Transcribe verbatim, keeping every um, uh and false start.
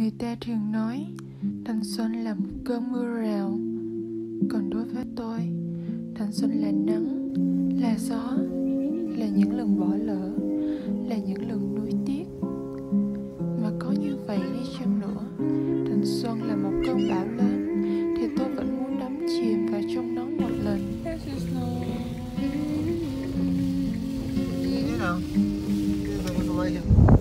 Người ta thường nói thanh xuân là một cơn mưa rào. Còn đối với tôi, thanh xuân là nắng, là gió, là những lần bỏ lỡ, là những lần nuối tiếc. Mà có như vậy đi chăng nữa, thanh xuân là một cơn bão lớn, thì tôi vẫn muốn đắm chìm vào trong nó một lần. Thế nào? Cái information.